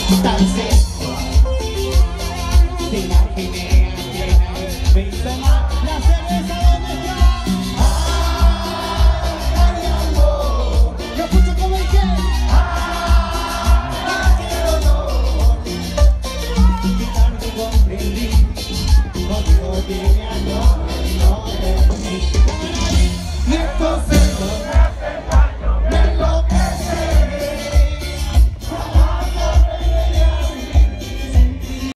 tan sensual. Te imaginé me hizo mal. La cerveza donde está. Ay, amor. Lo escucho como el que. Ay, quiero yo. Y tanto comprendí. Contigo tiene amor, no de mí. Y entonces